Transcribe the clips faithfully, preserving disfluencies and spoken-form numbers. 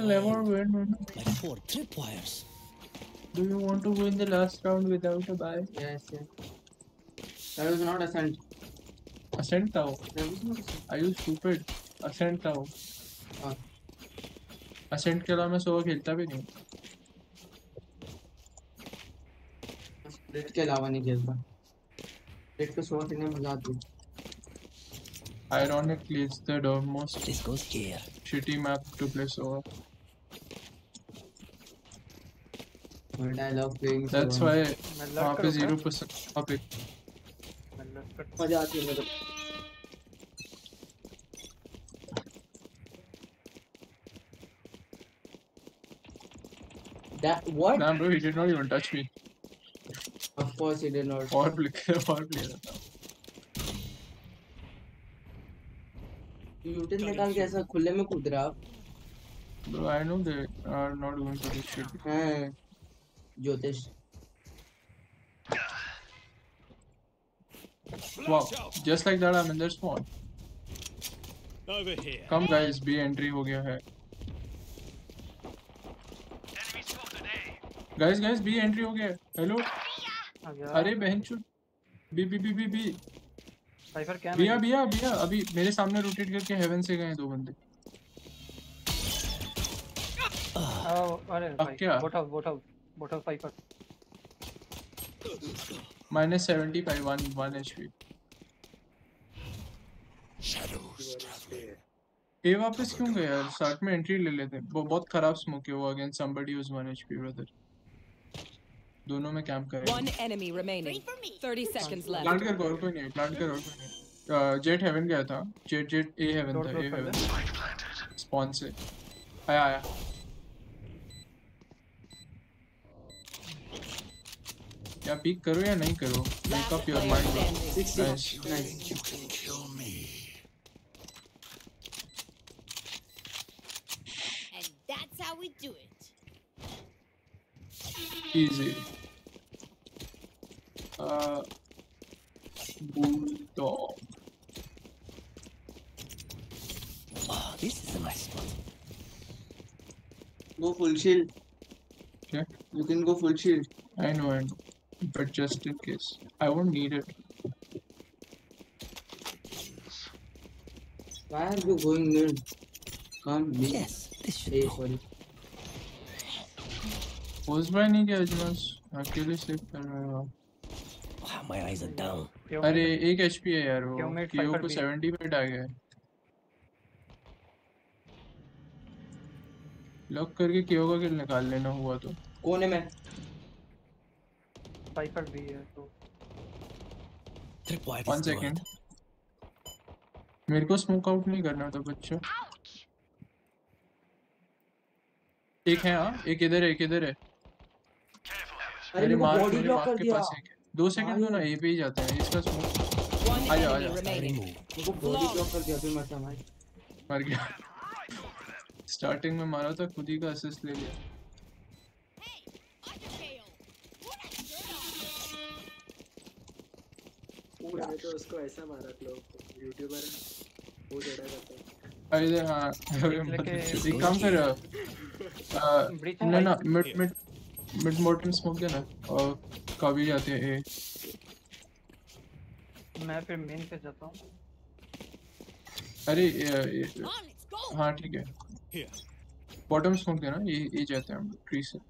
never win. Like four tripwires. Do you want to win the last round without a buy? Yes, yes. That was not Ascent. Ascent था वो. That was not Ascent. Are you stupid? Ascent था वो. हाँ. Ascent के अलावा मैं सोवा खेलता भी नहीं. Split के अलावा नहीं खेलता. Split पे सोवा खेलने में मजा आती है. Ironically, it's the most This goes here. shitty map to play Sova. But I love playing Sova. That's why मैं वहाँ लग पे करूँ zero percent वहाँ पे मैं लग कर मजा आती है मेरे को. That what? Nah, bro, he did not even touch me. Of course he did not. और player और player था. यूटिन निकाल के ऐसा खुले में कूद रहा. Bro, I know they are not going to do shit. हाँ. ज्योतिष. Wow, just like that I'm in their spawn. Over here. Come guys, B entry हो गया है. Guys, guys, B entry हो गया है. Hello. आ गया अरे बहनचोद. B B B B B. Cypher क्या बिया बिया बिया अभी मेरे सामने रोटेट करके हेवन से गए दो बंदे. ओ अरे अब भाई क्या? Boat house boat house boat house Cypher minus seventy five one one HP. ये वापस क्यों गया यार? स्टार्ट में एंट्री ले लेते. वो बहुत खराब स्मोक है वो against somebody who's one HP brother. दोनों में कैंप करें. One enemy remaining. thirty seconds left. Plant कर और कोई नहीं. प्लांट कर और कोई नहीं. जेट हेवन गया था. जेट जेट ए हेवन था. ए हेवन स्पॉन से आया आया. या पीक करो या नहीं करो. Make up your mind. Nice. And that's how we do it. Easy. Uh, bulldog. Oh, this is a nice spot. Go full shield. Okay. You can go full shield. I know, I know. But just in case, I won't need it. Why are you going in? Come in. Yes, this should Hey, do. sorry. Post बाय नहीं किया अजमस. अकेले save कर रहा है. Wow, my eyes are down. अरे एक HP है यार वो. Teammate कियो Cypher को भी. सेवेंटी पे आ गया है. लॉक करके कियो का किल निकाल लेना हुआ तो. कोने में. साइफर भी है तो Tripwire One destroyed. second. मेरे को स्मोक आउट नहीं करना था बच्चा. एक है हाँ. एक इधर है एक इधर है. अरे मेरे मेरे को मार्क बॉडी मेरे ब्लॉक मार्क कर के दिया. पास एक है. दो सेकंड दो ना. ए पे ही जाते हैं. इसका स्मोक One आजा enemy आजा. remaining. मेरे को बॉडी ब्लॉक कर दिया फिर मत भाई. मर गया. स्टार्टिंग में मारा था खुद ही का असिस्ट ले लिया. पूरा तो उसको ऐसा मारा लोग यूट्यूबर है वो जड़ा करता है. अरे हाँ. अरे लेके- एक काम कर. ब्रिज ना ना मिड मिड मिड मोर्टन स्मोक देना. और कभी जाते हैं ए. मैं फिर मेन पे जाता हूँ. अरे ये- ये- हाँ ठीक है. Here. बॉटम स्मोक देना. ये ये जाते हैं हम ट्री से.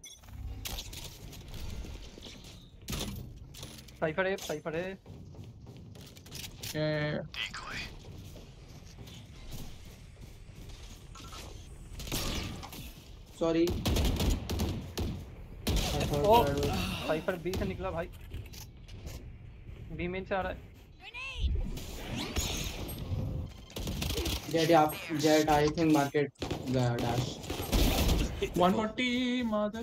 साइफर है साइफर है. ये- ये- ये- Sorry. ओ साइफर बी से निकला भाई. बी मेन से आ रहा है. Jet up. Jet I think market गया dash. one forty mother.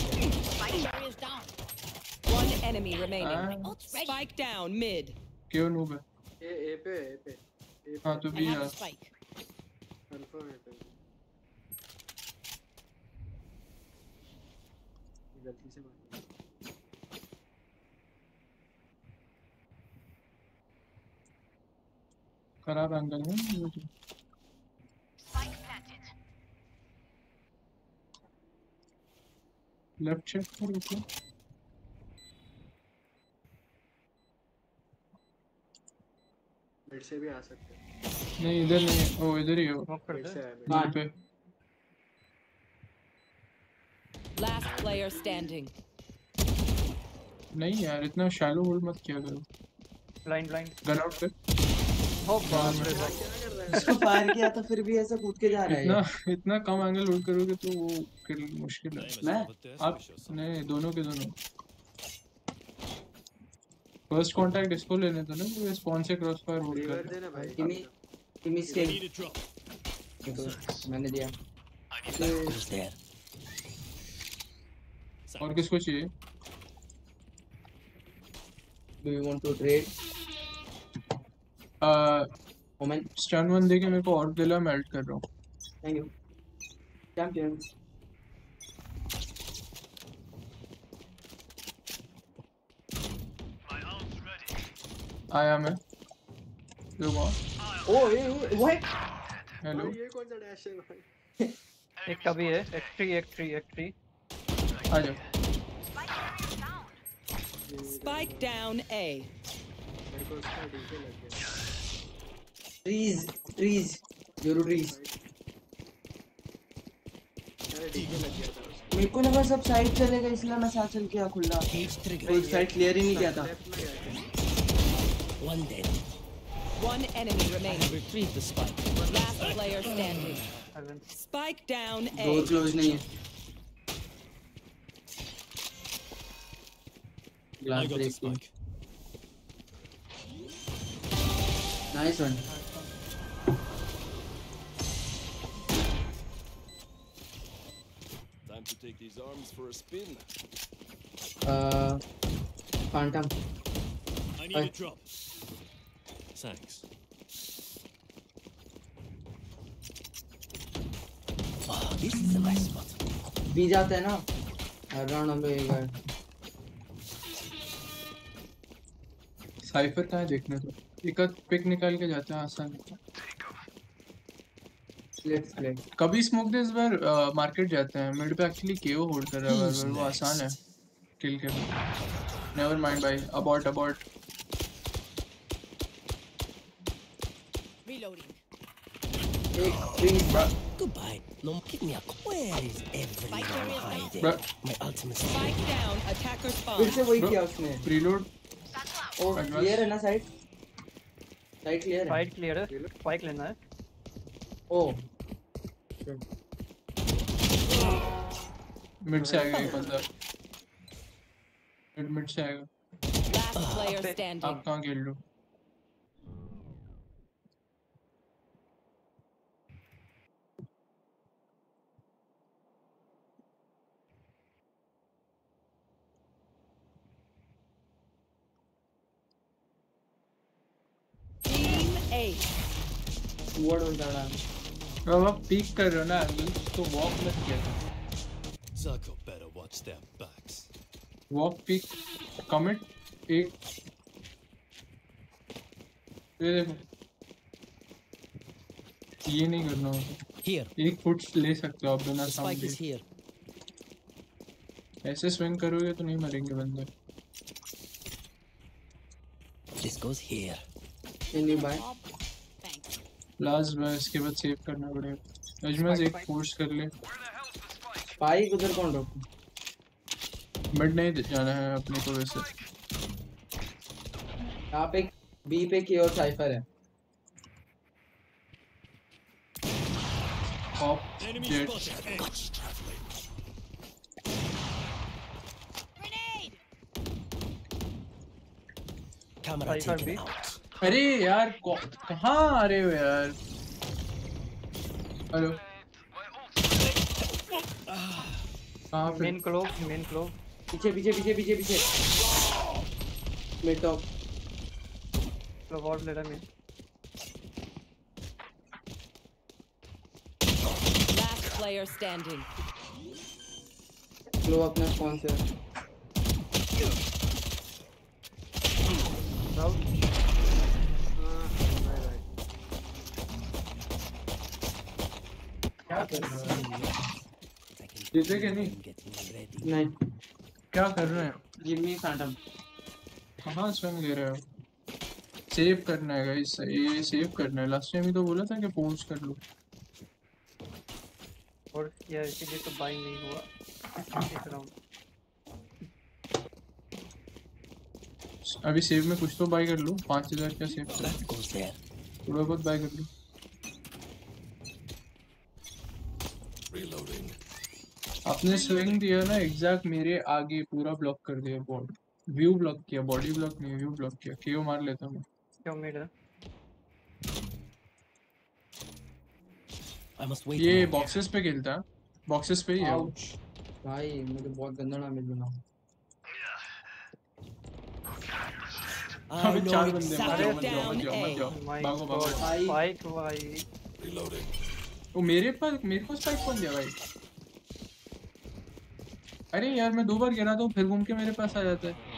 One enemy remaining. हाँ. Spike down mid. क्यों नूब है. ए ए पे ए पे ए पे हाँ तो भी I have यार. a spike. कंफर्म है पे गलती से मार. खराब एंगल है. लेफ्ट चेक कर रुको। मिड से भी आ सकते हैं। नहीं इधर नहीं है, ओ इधर ही है वो। स्मोक कर मिड दे। से है मिड। इधर पे। Last player standing. नहीं यार इतना शैलो होल्ड मत किया करो। Blind blind. गन आउट कर। हो बाप रे भाई। क्या कर रहा है? इसको फायर किया तो फिर भी ऐसे कूद के जा रहा है इतना ये। इतना कम एंगल होल्ड करोगे तो वो किल मुश्किल है। मैं आप नहीं दोनों के दोनों। फर्स्ट कांटेक्ट इसको लेने दो ना, वो स्पॉन से क्रॉस फायर होल्ड रिवर कर। देना भाई। किमी किमी I scale need a drop. मैंने दिया। Who's there? और किसको चाहिए? Do you want to trade Omen? Stun one देके मेरे को और दिला, मैं ऐड कर रहा हूँ। Thank you champion. आया मैं। रुको। ओ ये वो हेलो। भाई ये कौन सा डैश है भाई? एक कभी है x three x three x three. आ जाओ। Spike down A. मेरे को उसका डीके लग गया। ट्रीज ट्रीज जरूर ट्रीज। अरे डीके लग गया था उसको। मेरे को लगा सब साइड चले गए इसलिए मैं साथ चल किया खुला। Cage trigger. एक साइड क्लियर ही नहीं किया था। लेफ्ट में गया था। One dead. One enemy I remaining. retrieved the spike. Last player standing. Seven. Spike down door A. Close नहीं है। I glass got the break. spike. Nice one. Time to take these arms for a spin. Phantom I need Hi. a drop. Thanks. Oh, this is a nice spot. B जाते हैं ना हर round हम एक बार। Cipher कहाँ है देखने दो। एक आध पिक निकाल के जाते हैं आसान। Let's play. कभी स्मोक दे इस बार मार्केट जाते हैं। मिड पे एक्चुअली केओ होल्ड कर रहा है Who's बार वो आसान है next? किल करना। नेवर माइंड भाई, अबॉर्ट अबॉर्ट। Reloading. एक trees Goodbye. No, give me a. Where is everyone Spike area is hiding? Bruh. My ultimate. Spike down. Attacker फिर spawn. से वही Bro. किया उसने। प्रीलोड। ओ Advance. क्लियर है ना साइड? साइड क्लियर है। साइड क्लियर है। स्पाइक लेना है। ओ मिड से आएगा एक बंदा। मिड मिड से आएगा। Last player आप standing. कहाँ खेल लो? Team eight. वर्ड हो जा रहा है। अब आप पीक कर रहे हो ना एंगल, तो वॉक मत किया। Zuko better watch their backs. Walk peek commit एक। ये देखो, ये नहीं करना होता। Here. एक फुट ले सकते हो आप बिना The साउंड spike is के। here. ऐसे स्विंग करोगे तो नहीं मरेंगे बंदे। This goes here. Can you buy? Thanks. Last बार इसके बाद सेव करना पड़ेगा। अजमल एक फोर्स कर ले। स्पाइक उधर कौन रोक? मिड नहीं जाना है अपने को वैसे। यहाँ पे बी पे की और साइफर है। Off Enemy Jett. spotted. Gosh, traveling. Grenade! Camera Cypher taken B. out. अरे यार कौ- कहाँ आ रहे हो यार? हेलो कहाँ पे? Main Clove main Clove. पीछे पीछे पीछे पीछे पीछे। Mid top. क्लोव और ले रहा है मेन। Last player standing. लो अपना कौन से? जाओ। हाँ बाय बाय। क्या कर रहा है? I can जीते कि नहीं? I'm getting ready. नहीं क्या कर रहे हैं? जिम्मी फैंटम कहाँ स्विंग ले रहे हो? सेव करना है गाइस, ये सेव करना है। लास्ट टाइम ही तो बोला था कि पोस्ट कर लो। और यार इसीलिए तो बाई नहीं हुआ इस राउंड। अभी सेव में कुछ तो बाय कर लो। पाँच हजार क्या सेव कर, That goes there. थोड़ा बहुत बाय कर लो। Reloading. आपने स्विंग दिया ना एग्जैक्ट मेरे आगे, पूरा ब्लॉक कर दिया बॉडी। व्यू ब्लॉक किया, बॉडी ब्लॉक नहीं, व्यू ब्लॉक किया। केओ मार लेता हूँ। क्यों मिड है? I must wait. ये a moment. बॉक्सेस पे खेलता है, बॉक्सेस पे ही है वो। आउच भाई मुझे बहुत गंदा डैमेज बना। I अबे know चार बंदे exactly मारे, Down मत जाओ मत जाओ मत A. जाओ, My भागो भागो। God, भाई। Spike भाई। Reloading. वो मेरे पास, मेरे को स्पाइक कौन दिया भाई? अरे यार मैं दो बार गिरा तो फिर घूम के मेरे पास आ जाता है।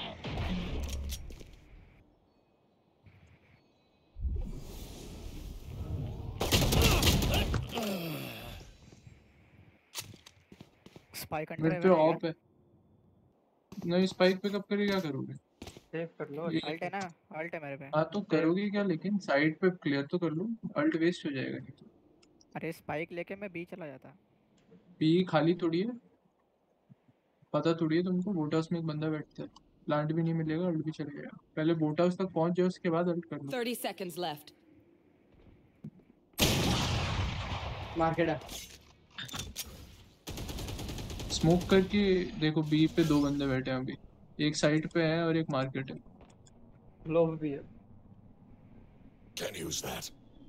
स्पाइक अंडर मेरे है पे मेरे ऑफ है। नहीं स्पाइक पे कब करें, क्या करोगे? सेव कर लो। ये- अल्ट है ना, अल्ट है मेरे पे। हाँ तो करोगे क्या, लेकिन साइड पे क्लियर तो कर लो, अल्ट वेस्ट हो जाएगा नहीं तो। अरे स्पाइक लेके मैं बी चला जाता। पी खाली थोड़ी है, पता थोड़ी है तुमको। बोट हाउस में एक बंदा बैठता है, प्लांट भी नहीं मिलेगा, अल्ट भी चले जाएगा। पहले बोट हाउस तक पहुंच जाओ, उसके बाद अल्ट कर लो। thirty seconds left. मार्केट है। स्मोक करके देखो, बी पे दो बंदे बैठे हैं अभी, एक साइड पे है और एक मार्केट है। लोव भी है। Can use that.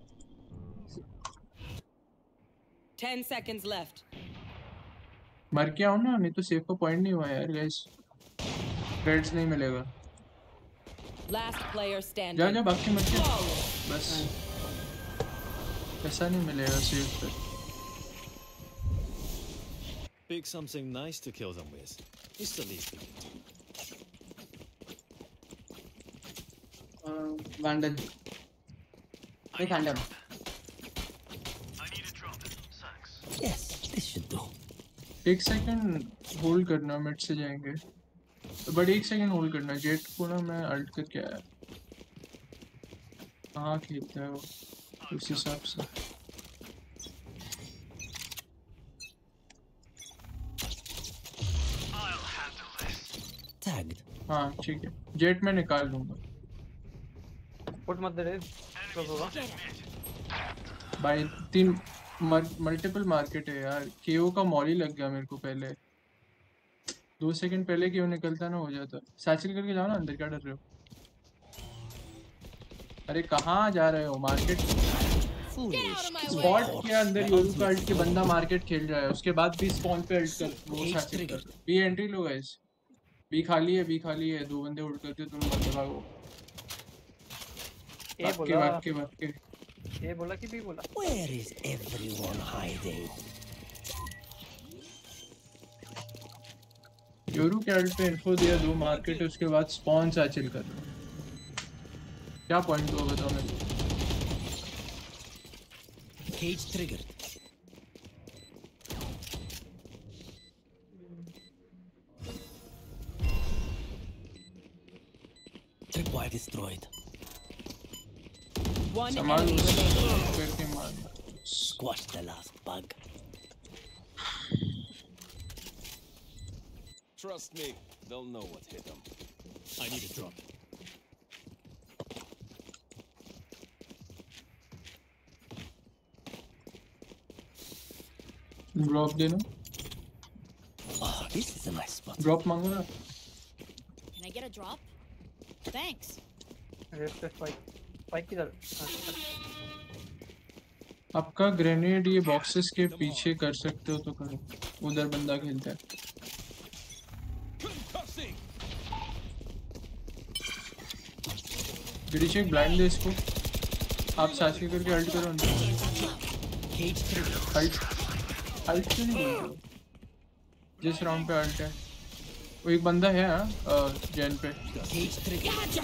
ten seconds left. मर के आओ ना, नहीं तो सेफ का पॉइंट नहीं हुआ यार गाइस, रेड्स नहीं मिलेगा। Last player जा standing. जा भाग के मर के, Flawless. बस ऐसा नहीं मिलेगा सेफ पे। Pick something nice to kill them with. It's the least we can do. Vandal एक phantom. Yes, this should do. एक सेकंड होल्ड करना, मिड से जाएंगे बट एक सेकंड होल्ड करना। जेट को ना मैं अल्ट करके आया, कहाँ खेलता है वो, उस हिसाब से। Tagged. हाँ ठीक है, जेट में निकाल लूंगा पुट मत दे रे। क्लोज होगा। भाई। तीन मल्टीपल मार्केट है यार। केओ का मॉली लग गया मेरे को पहले, दो सेकंड पहले केओ निकलता ना हो जाता। सैचल करके जाओ ना अंदर, क्या डर रहे हो? अरे कहाँ जा रहे हो? Market Foolish. स्पॉट के अंदर योरू का अल्ट के बंदा मार्केट खेल रहा है, उसके बाद भी स्पॉन पे अल्ट कर, वो सैचल कर। बी एंट्री लो गाइस, बी खाली है, बी खाली है। दो बंदे उड़ करते, दोनों बंदे भागो। ए भाग के बोला। भाग के भाग के। ए बोला कि बी बोला? Where is everyone hiding? Yoru के अल्ट पे इन्फो दिया, दो मार्केट है, उसके बाद स्पॉन सैचल कर रहा है। क्या पॉइंट हुआ बताओ मेरे को? Cage triggered. Tripwire destroyed. One सामान enemy remaining. करके मारना। Squash the last bug. Trust me, they'll know what hit them. I need a drop. Drop देना, Oh, this is a nice spot. Drop मांगो ना। Can I get a drop? Thanks. Red पे spike. Spike किधर? हाँ, आपका grenade ये boxes के पीछे कर सकते हो तो करो, उधर बंदा खेलता है। गिरीश एक ब्लाइंड दे इसको, आप साथी करके अल्ट करो अंदर। Cage triggered. अल्ट अल्ट क्यों नहीं बोलते हो? जिस राउंड पे अल्ट है वो एक बंदा है। हाँ जैन पे। Cage triggered.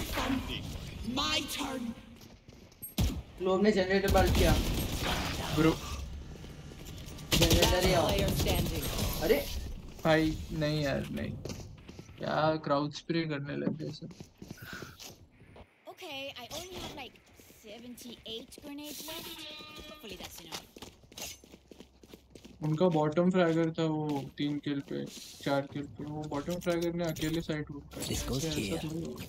लोग ने जनरेटर बल्ट किया। ब्रो जनरेटर ही Last आओ। player standing. अरे भाई नहीं यार नहीं, क्या क्राउड स्प्रे करने लगे सब। Okay, I only have like seventy-eight grenades left. Hopefully that's enough. उनका बॉटम फ्रैगर था वो, तीन किल पे चार किल पे, वो बॉटम फ्रैगर ने अकेले साइड लूट कर This goes here.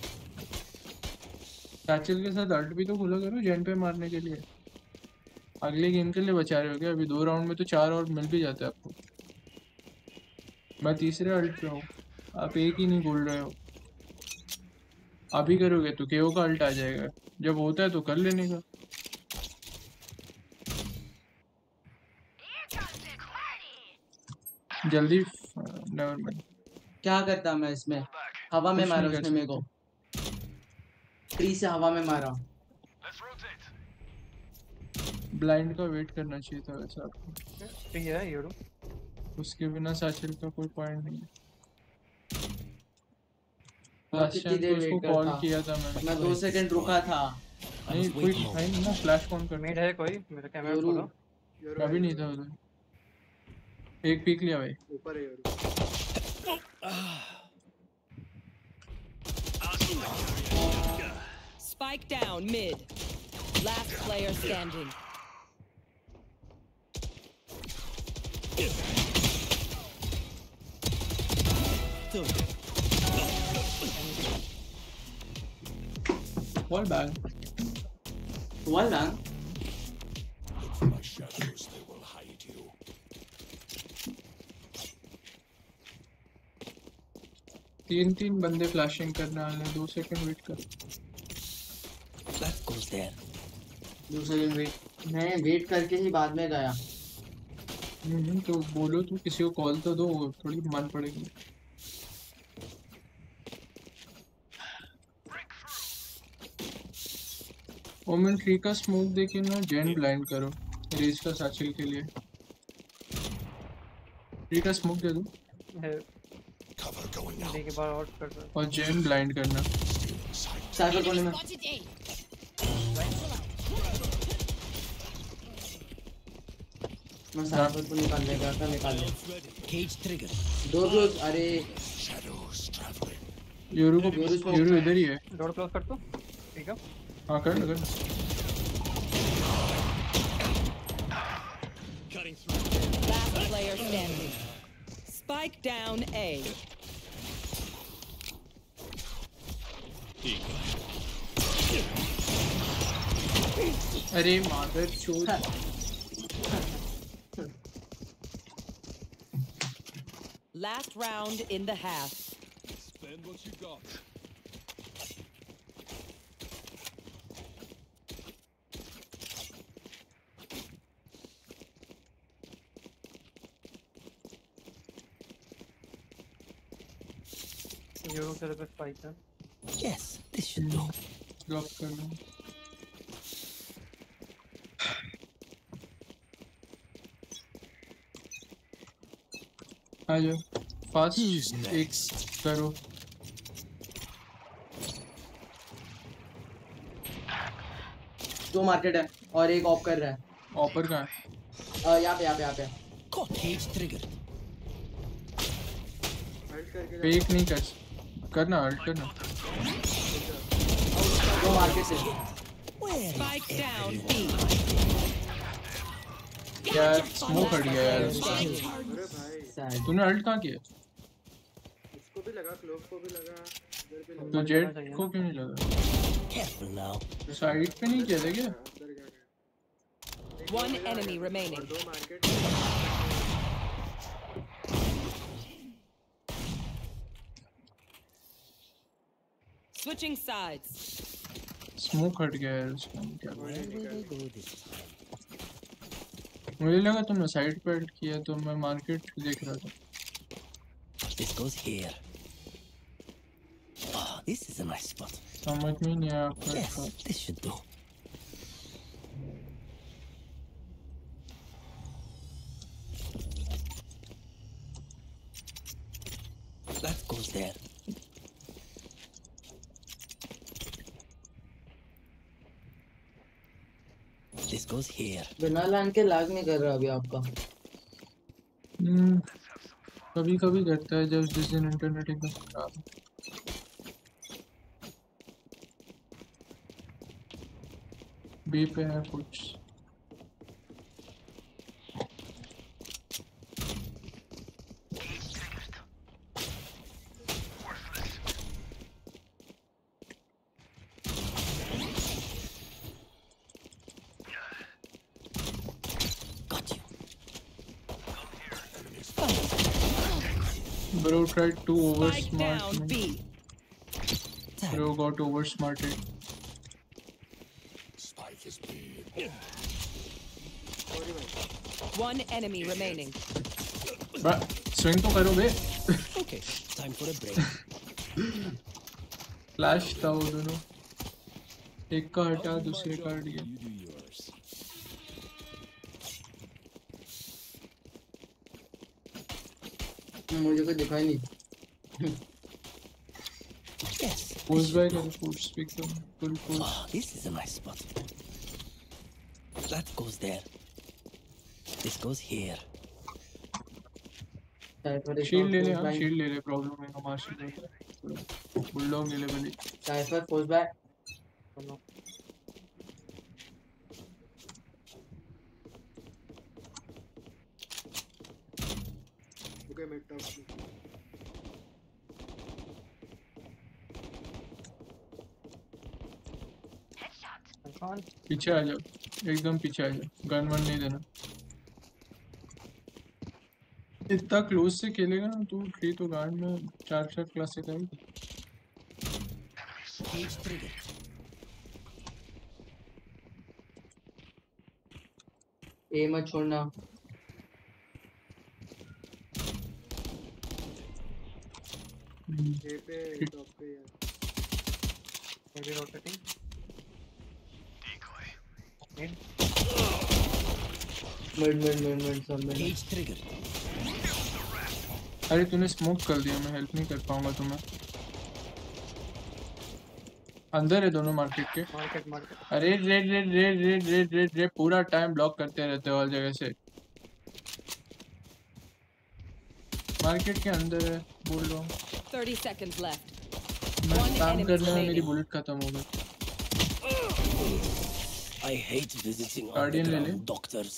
सैचल के साथ अल्ट भी तो खुला करो जेन पे मारने के लिए, अगले गेम के लिए बचा रहे हो क्या? अभी दो राउंड में तो चार और मिल भी जाते हैं आपको। मैं तीसरे अल्ट पे हूँ, आप एक ही नहीं बोल रहे हो। अभी करोगे तो केओ का अल्ट आ जाएगा, जब होता है तो कर लेने का। जल्दी नेवर माइंड। क्या करता मैं इसमें? हवा में कुछ मारा नहीं कर उसने मेरे को, ट्री से हवा में मारा। ब्लाइंड का वेट करना चाहिए था वैसे आपको, ठीक है यूरो। उसके बिना सैचल का कोई पॉइंट नहीं। और लास्ट कितनी टाइम देर तो उसको वेट कॉल करता? किया था मैंने। मैं दो सेकंड रुका था। नहीं कोई था ही नहीं ना, फ्लैश कौन कर। मिड है कोई, मेरा कैमरा यूरो। खोलो। यूरो अभी नहीं था उधर, एक पीक लिया भाई। ऊपर है Yoru. Spike down mid. Last player standing. Wall bang. Wall bang. My shadows, they will hide you. तीन तीन बंदे फ्लैशिंग करने वाले हैं, दो सेकंड वेट कर। That goes there. दूसरे दिन वेट, मैं वेट करके ही बाद में गया। हम्म तो बोलो, तो किसी को कॉल तो दो, थोड़ी मान पड़ेगी। ओमेन थ्री का स्मोक देके ना जेन ब्लाइंड करो रेज का साचिल के लिए। थ्री का स्मोक दे दो है Cover going out. देखिए बार आउट कर दो। और जेन ब्लाइंड करना। साइबर कोने में Spotted A. मैं साइबर को निकाल लेगा, क्या निकाल ले। Cage trigger. दो दो, अरे Shadows traveling. यूरो को यूरो smoke यूरो है। इधर ही है। डोर क्लोज कर दो। ठीक है हाँ कर ना कर। Cutting through. Last player standing. Spike down A. अरे मादर चोद। Last round in the half. Spend what you got. Yoru तेरे पे स्पाइक है। Yes, this should do. Drop कर लो। आ जाओ Who's फास्ट, एक next? करो। दो मार्केट है और एक ऑफ कर रहा है। ऑपर कहाँ है? अ, यहाँ पे यहाँ पे यहाँ पे Caught. Cage trigger. हल्ट करके जा। फेक नहीं कर करना, अल्ट करना। दो मार्केट से। Where is Spike down everyone? B. यार स्मोक हट गया यार उसका। अरे भाई Sad. तूने अल्ट कहाँ किया? इसको भी लगा, क्लोव को भी लगा, इधर भी तो लगा। जेट को क्यों नहीं लगा? Careful now. साइड पे नहीं किया था क्या? उधर क्या गया? एक One दो मिला enemy है, remaining. और दो मार्केट। Switching sides. स्मोक हट गया यार उसका, क्या Where will they go this time? मुझे लगा तुमने साइड पे अल्ट किया, तो मैं मार्केट देख रहा था। This goes here. Ah, this is a nice spot. समझ में नहीं आया आपका Yes, इसका। this should do. That goes there. This goes here. बिना लैंड के लैग नहीं कर रहा अभी आपका। हम्म कभी कभी करता है जब जिस दिन इंटरनेट एकदम खराब है। बी पे है कुछ Bro tried to over Spike smart down me. B. Bro got over smarted. One enemy remaining. Bro, swing तो करो बे। Okay, time for a break. Flash था वो दोनों। एक का हटा दूसरे का हट गया। You do yours. मुझे कोई दिखाई नहीं। Yes. Pose by करो pose speak करो full pose। Oh, this is a nice spot. That goes there. This goes here. Shield ले ले हाँ शील्ड ले ले प्रॉब्लम है हमारे शील्ड बुलडॉग ले ले भले Cypher post back okay mid top कौन पीछे आ जाओ एकदम पीछे आ जाओ गन वन नहीं देना इतना क्लोज से खेलेगा ना तू ट्री तो गार्ड में चार चार क्लास से करेगी Cage trigger. ए मत छोड़ना ए पे टॉप पे यार मेरी rotating mid mid mid mid सब मिड Cage trigger. अरे तूने स्मोक कर दिया मैं हेल्प नहीं कर पाऊंगा तुम्हें अंदर है दोनों मार्केट के मार्केट मार्केट अरे red red red red red red red पूरा टाइम ब्लॉक करते रहते हो हर जगह से मार्केट के अंदर है बोल रहा हूँ thirty seconds left. मैं One काम enemy करने में मेरी remaining. बुलेट खत्म हो गई I hate visiting Guardian ले ले। underground doctors.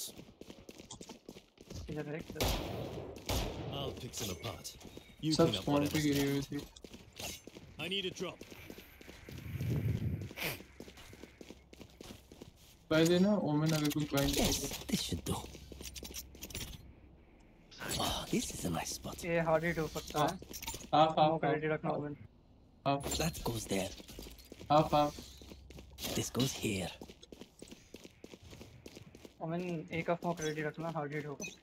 इधर एक I'll pick them apart. You सब clean up स्पॉन पे whatever's गिरे हुए थे left. I need a drop. Buy देना ओमेन अगर कुछ buy Yes, this should do. Oh, this is a nice spot. ये हार्ड हिट हो सकता है हाफ हाफ स्मोक रेडी रखना Omen half That goes there. Half half This goes here. Omen एक का स्मोक रेडी रखना हार्ड हिट होगा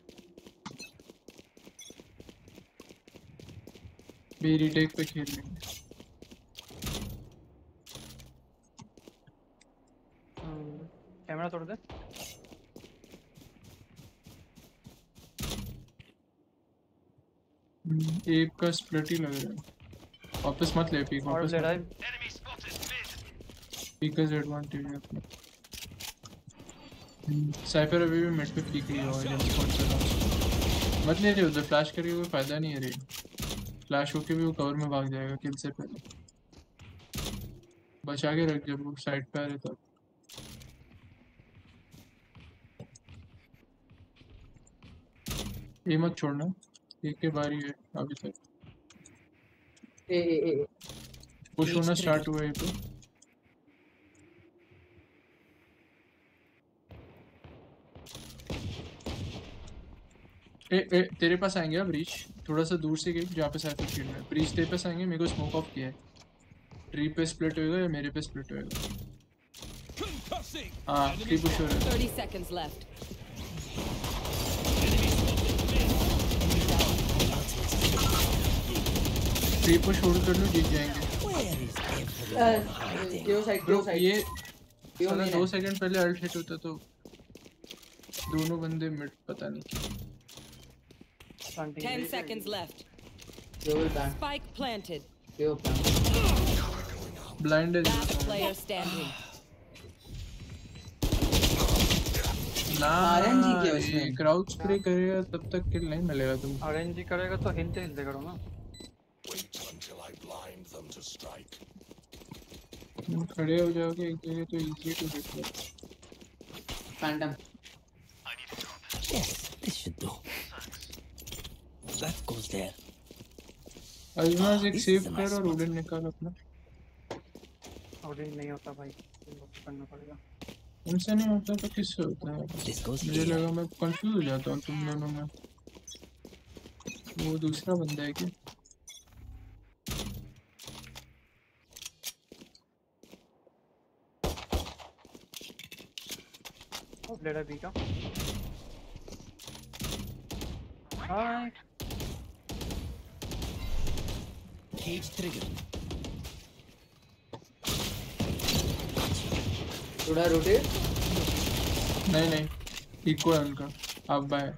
B retake पे खेल लेंगे कैमरा तोड़ दे एक का स्प्लिट ही लग रहा है वापस मत ले पीक और वापस ले रहा है पीक का एडवांटेज है अपना साइफर अभी भी मिड पे पीक ही है जब स्पॉट चला मत ले रहे उधर फ्लैश करके कोई फायदा नहीं है रे फ्लैश होके भी वो कवर में भाग जाएगा किल से पहले बचा के रख जब वो साइड पे आ रहे तब ये मत छोड़ना एक के बारी है अभी तक ए ए ए पुश होना स्टार्ट हुआ है ये पे ए ए तेरे पास आएंगे अब ब्रीच थोड़ा सा दूर से गई जहाँ पे साइफर फील्ड है ब्रीच तेरे पास आएंगे मेरे को स्मोक ऑफ किया है ट्री पे स्प्लिट होएगा या मेरे पे स्प्लिट होएगा हाँ ट्री पुश हो रहा है thirty seconds left. Tree push hold कर लो जीत जाएंगे Where is everyone hiding? क्यों साइड ब्रो क्यों साइड ये क्यों साला नहीं दो है? सेकंड पहले अल्ट हिट होता तो दोनों बंदे मिड पता नहीं Ten seconds left. क्यों बैक Spike planted. क्यों बैक ब्लाइंड है Last player standing. ना आरएनजी किया उसने। ये क्राउड स्प्रे करेगा तब तक किल नहीं मिलेगा तुमको। आरएनजी करेगा तो हिलते हिलते करो ना। तुम खड़े हो जाओगे एक जगह तो easy to hit. Phantom Yes, this should do. That goes there. अजमाज एक सेव कर और उड़न निकाल अपना। ऑरेंज नहीं होता भाई, करना पड़ेगा। उनसे नहीं होता तो किससे होता है? This goes मुझे here. लगा मैं कंफ्यूज हो जाता हूँ तुम दोनों में। वो दूसरा बंदा है क्या? लेडा बी का। Hi Cage trigger. थोड़ा रोटेट। नहीं नहीं इको है उनका। आप बाय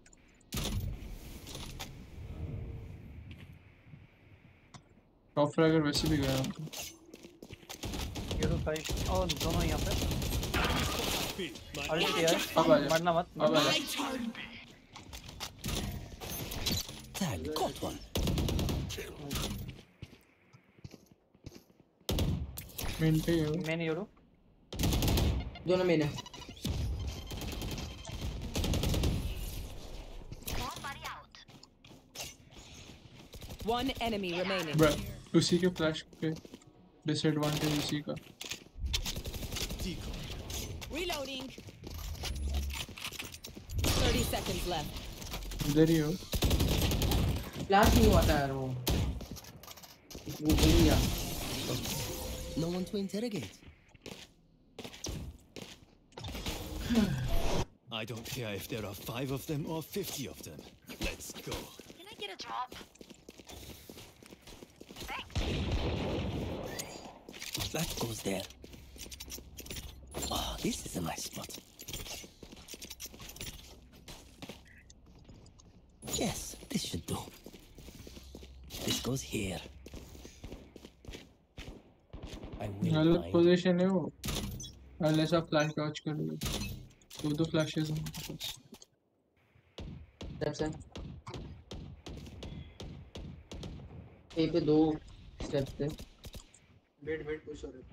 टॉप फ्रैगर वैसे भी गया उनका। ये तो साइड और दोनों यहाँ पे। अरे क्या है? अब आ जा। मरना मत। अब आ जा। Tag, got one. मेन पे ही हो। मैं नहीं योरो। दोनों मेन है। One enemy remaining. ब्रो उसी के फ्लैश पे डिसएडवांटेज उसी का। Reloading. Thirty seconds left. इधर ही हो। फ्लैश नहीं हुआ था यार वो। वो भूल गया। No one to interrogate. I don't care if there are five of them or fifty of them. Let's go. Can I get a drop? That goes there. Oh, this is a nice spot. Yes, this should do. This goes here. I will गलत find. Position है वो। Unless आप flash Dodge कर लो। दो दो flashes हैं मेरे पास। Steps है। ए पे दो स्टेप्स थे। वेट वेट पुश हो रहे।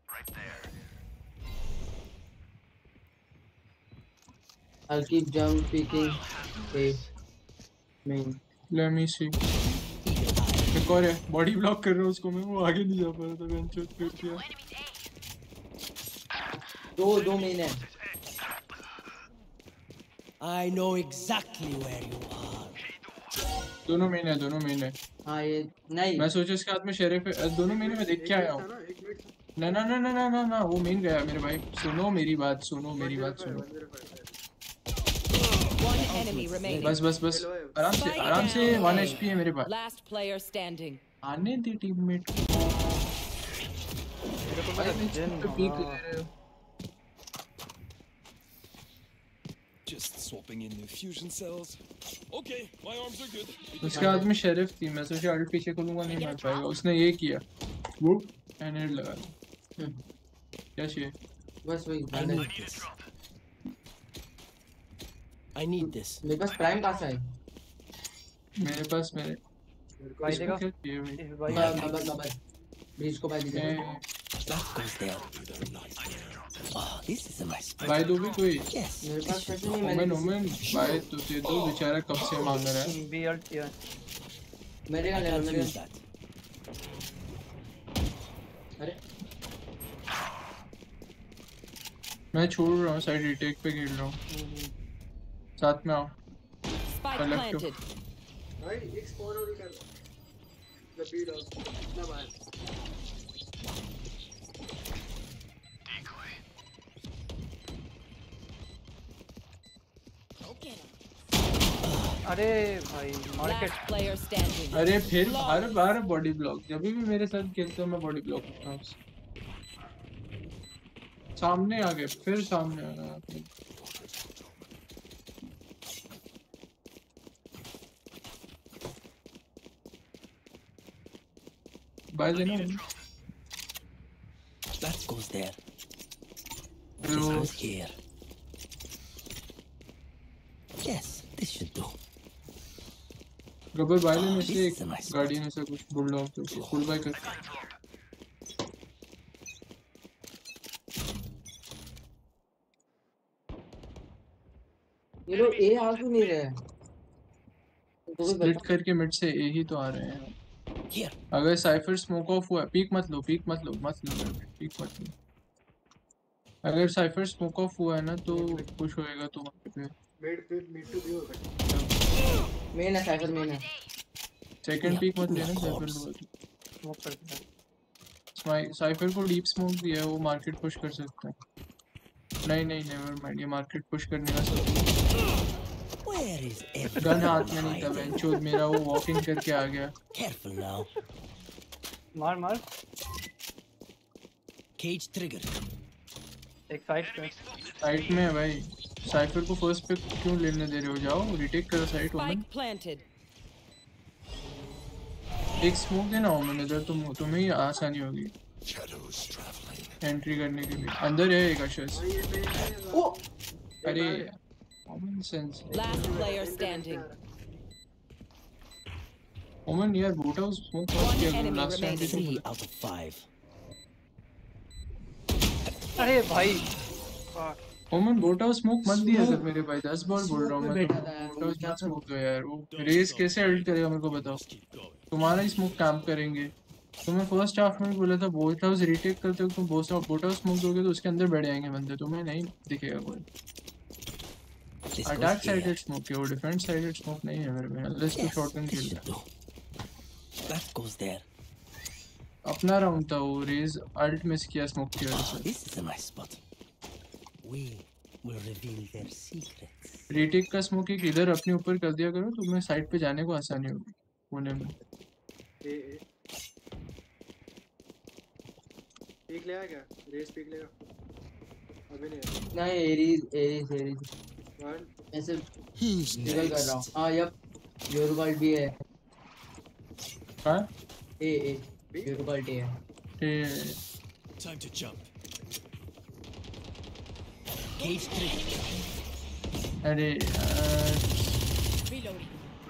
I'll keep jump peeking. A main. Let me see. एक और है बॉडी ब्लॉक कर रहा हूँ उसको मैं। वो आगे नहीं जा पा रहा था। बेंच पे किया। दो दो मेन है। I know exactly where you are. दोनों मेन है दोनों मेन है। हाँ ये नहीं। मैं सोचा इसके हाथ में शेरिफ है। दोनों मेन है। मैं देख के आया हूँ। ना एक मिनट ना ना ना ना ना ना ना वो मेन गया मेरे भाई। सुनो मेरी बात सुनो मेरी बात सुनो। One enemy remaining. बस बस बस आराम से आराम से वन एचपी है मेरे पास। Last player standing. आने दी टीममेट को। मेरे को भाई मेरा मैं जन पे पीक ले रहे हो। Just swapping in the fusion cells. Okay, my arms are good. उसके हाथ में शेरिफ थी। मैं सोचा अल्ट पीछे खोलूंगा नहीं मार पाएगा। उसने ये किया वो एनएड लगा दिया। क्या चाहिए? बस वही। I need this. I need this. मेरे पास प्राइम पास है। मेरे पास मेरे भाई इसको देखो। क्या चाहिए भाई? इस भाई बस बस बस। ब्रीच को भाई दीजिए। मैं That goes there. Oh, this is a nice spot. भाई दो भी कोई Yes. मेरे पास पैसे नहीं। ओमेन मैंने ओमेन भाई तो दे दो बेचारा कब से मांग रहा है। बी अल्ट किया। मेरे का ले लो Can't मेरे use that. अरे मैं छोड़ रहा हूँ साइड रिटेक पे खेल रहा हूँ। साथ में आओ। Spike Well, left planted. भाई एक स्पॉन और कर द बीट ऑफ ना बाहर। अरे भाई मार्केट। Last player standing. अरे फिर हर बार बॉडी ब्लॉक। जब भी मेरे साथ खेलते हो मैं बॉडी ब्लॉक करता हूँ। सामने आ गए फिर सामने आ गए। बाय देना। That goes there. This Hello. goes here. Gabbar भाई ने This इसलिए is a एक nice गार्डियन ऐसा कुछ बुलडॉग तो फुल बाय कर ये लोग ए आ क्यों नहीं रहे हैं? तो भी स्प्लिट बता। करके मिड से ए ही तो आ रहे हैं। Here. अगर साइफर स्मोक ऑफ हुआ पीक मत लो पीक मत लो मत लो पीक मत लो। अगर साइफर स्मोक ऑफ हुआ है ना तो पुश होएगा तुम्हारे पे। मिड पे मिड टू बी होगा। मेन है साइफर मेन है। सेकंड पीक मत लेना साइफर लो। स्मोक करते हैं। स्माइ- साइफर को डीप स्मोक दिया है वो मार्केट पुश कर सकता है। नहीं नहीं नेवर माइंड ये मार्केट पुश करने का सब Where is गन everyone हाथ में नहीं था hiding? बेंचोद मेरा वो वॉकिंग करके आ गया। Careful now. मार मार Cage triggered. एक साइड पे। साइट में है भाई साइफर को फर्स्ट पे क्यों लेने दे रहे हो जाओ रिटेक करो साइट ओमन। Spike planted. एक स्मोक देना ओमन इधर तुम तुम्हें ही आसानी होगी एंट्री करने के लिए। अंदर है एक अशस। ओ अरे common sense Last player standing. Omen यार बूटा उस स्मोक One किया enemy लास्ट टाइम भी Three तो out of five. अरे भाई ओमन बूटा स्मोक मत दिया कर मेरे भाई दस बार बोल रहा हूँ मैं बैठा तुम था यार, बूटा मत स्मोक दो यार वो रेस कैसे अल्ट करेगा मेरे को बताओ। तुम्हारा ही स्मोक कैंप करेंगे। तुम्हें फर्स्ट हाफ में भी बोला था बोट हाउस रीटेक करते हो तुम बोट हाउस स्मोक दोगे तो उसके अंदर बैठ जाएंगे बंदे तुम्हें नहीं दिखेगा कोई। This goes attack here. Sided smoke है वो डिफेंस साइडेड स्मोक नहीं है मेरे में unless to Yes, shotgun this खेल should do. That goes there. अपना राउंड था वो रेज अल्ट मिस किया स्मोक की वजह से। This is a nice spot. We will reveal their secrets. Retake का स्मोक एक इधर अपने ऊपर कर दिया करो तुम्हें साइड पे जाने को आसानी होगी होने में। ए ए पीक लेगा क्या? रेस पीक लेगा? अभी नहीं है। नहीं एरीज एरीज एरीज वन ऐसे Who's निकल कर रहा हूँ। next? हाँ यप योर वर्ल्ड भी है। हाँ ए ए योर वर्ल्ड है। ये Time to jump. Cage triggered. अरे यार Reloading.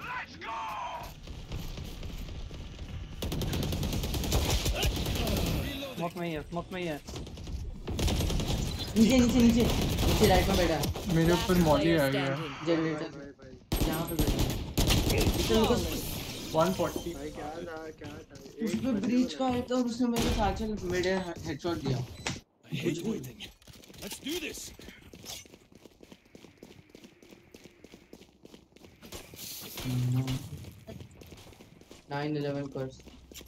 स्मोक में ही है स्मोक में ही है। नीचे नीचे नीचे नीचे राइट में बैठा है। मेरे Last ऊपर मॉली player आ गया। standing. जनरेटर भाई भाई यहाँ पे बैठा है। Flawless. वन फोर्टी भाई क्या था क्या था? उस पे ब्रीच का है तो उसने मेरे साथ चल मेरे हेडशॉट दिया। I hate waiting. Let's do this. Nine eleven कर्स।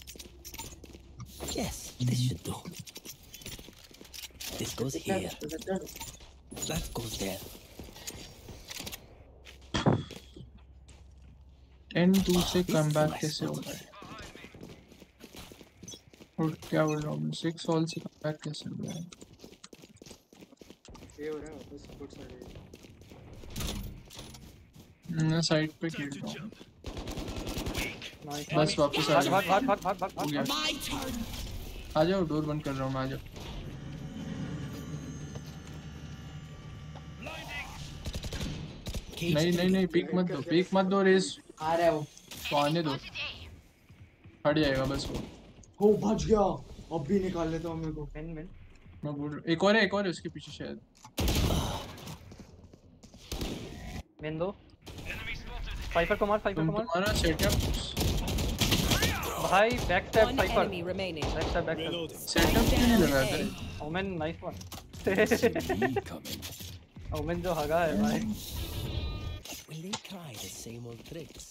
Yes, this should do. This goes here. That goes there. Ten two से कम बैक कैसे होगा और क्या बोल रहा हूँ मैं सिक्स ऑल से कम बैक कैसे हो रहा है। ये हो रहा है वापस फुट साइड। मैं साइड पे खेल रहा हूँ नाइस। बस वापस आ भाग जाओ भाग भाग भाग भाग भाग हो गया भाग। आ जाओ डोर बंद कर रहा हूँ मैं आ जाओ। Cage नहीं नहीं नहीं पीक मत दो पीक मत दो रेस आ रहा है वो। तो आने दो हट जाएगा बस वो। वो बच गया। अब भी निकाल लेता हूँ मेरे को। मिन मिन मैं बोल रहा एक और है एक और है उसके पीछे शायद। मिन दो। साइफर को मार साइफर तुम को मार। तुम्हारा सेटअप भाई बैक स्टैप One साइफर। enemy remaining. Back step back step. Reloading. Setup क्यों नहीं लगा करे। Omen nice one. Me coming. Omen जो हगा है भाई। Will they try the same old tricks?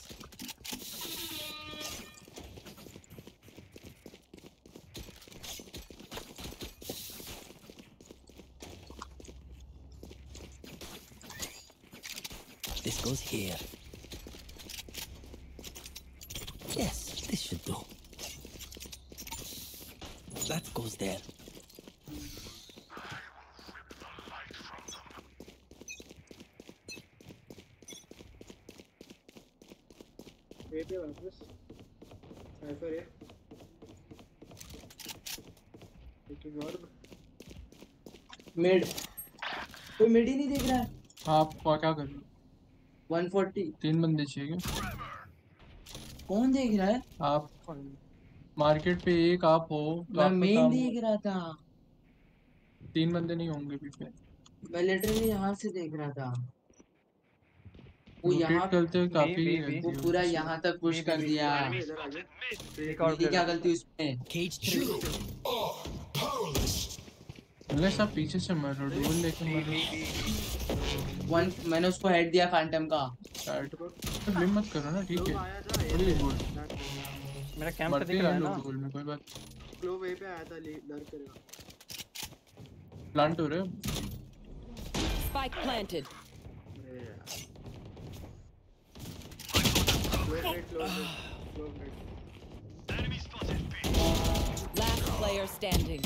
This goes here. Yes, this should do. That goes there. ए पे वापस साइफर है। एक और मिड कोई मिड ही नहीं देख रहा है। आप क्या कर रहे हो वन फोर्टी तीन बंदे चाहिए क्या कौन देख रहा है? आप मार्केट पे एक आप हो तो मैं आपका मेन काम देख रहा था। तीन बंदे नहीं होंगे पीछे। मैं लिटरली यहाँ से देख रहा था। वो यहाँ रोटेट करते हुए बी काफी बी बी गलती वो हो पूरा गई। यहाँ तक पुश बी कर बी बी दिया। इधर आ जा। एक और मेरी क्या प्लेयर गलती उसमें? Cage three. मतलब सब पीछे से मर रहे हो, डोल लेके मर रहे हो। वन मैंने उसको हेड दिया फैंटम का। Sad। तो ब्लेम मत करो ना, ठीक क्लोव है। आया था ए Very पे। good। मेरा कैंप से मरते दिख रहा हैं है ना। लोग डोल में, कोई बात। क्लोव ए पे आया था लर करेगा। प्लांट हो रहे हो। Spike planted. अरे यार। Wait wait Clove Clove wait. Last player standing.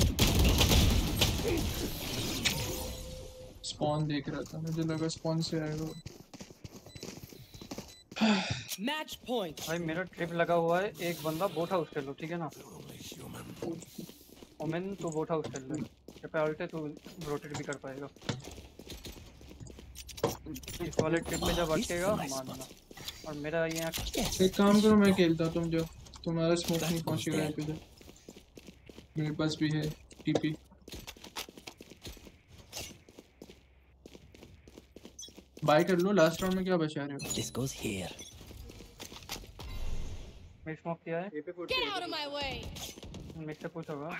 Spawn देख रहा था, मुझे लगा स्पॉन से आएगा। Match point. भाई मेरा ट्रिप लगा हुआ है, एक बंदा बोट हाउस कर लो, ठीक है ना? ओमेन तू बोट हाउस कर ले, ये पे अल्टे तू रोटेट भी कर पाएगा। इस वाले ट्रिप में जब अटकेगा मारना। और मेरा ये एक काम करो, मैं खेलता, तुम जो तुम्हारा स्मोक नहीं पहुंचेगा यहाँ पे जो। मेरे पास भी है टीपी। बाय कर लो, लास्ट राउंड में क्या बचा रहे हो? This goes here. मैं स्मोक किया है, ए पे foot Get out of my way! Mid से पुश होगा।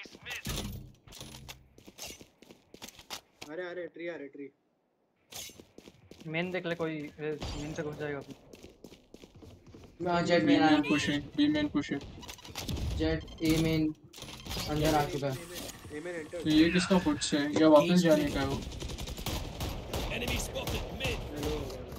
अरे अरे ट्री अरे ट्री। मेन देख ले, कोई मेन से घुस जाएगा। मैं जेट बी में आया। मेन पुश है, बी मेन पुश है। जेट ए में अंदर आ चुका है। ए में एंटर। तो ये किसका फुट से है या वापस जाने का है वो? Enemy spotted mid. हेलो हो गया।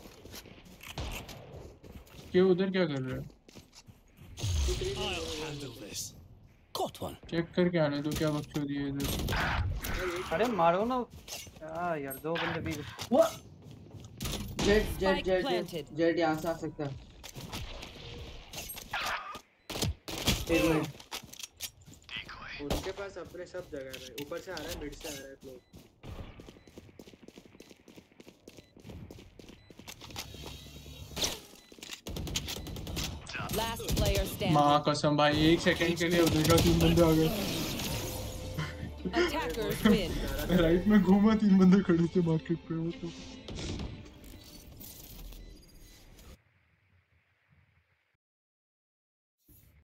क्यों उधर क्या कर रहे हो? I'll handle this. Caught one. Check करके आने दो, क्या बकचोदी है इधर। अरे मारो ना। आ यार दो बंदे भी। वो Jett Jett Spike Jett planted. Jett Jett यहाँ से आ सकता है। एक मिनट। उसके पास अपने सब जगह है। ऊपर से आ रहा है, मिड से आ रहा है क्लोव। Last player standing. माँ कसम भाई, एक सेकंड के लिए उधर का तीन बंदे आ गए। Attackers win. राइट में घूमा, तीन बंदे खड़े थे मार्केट पे वो तो।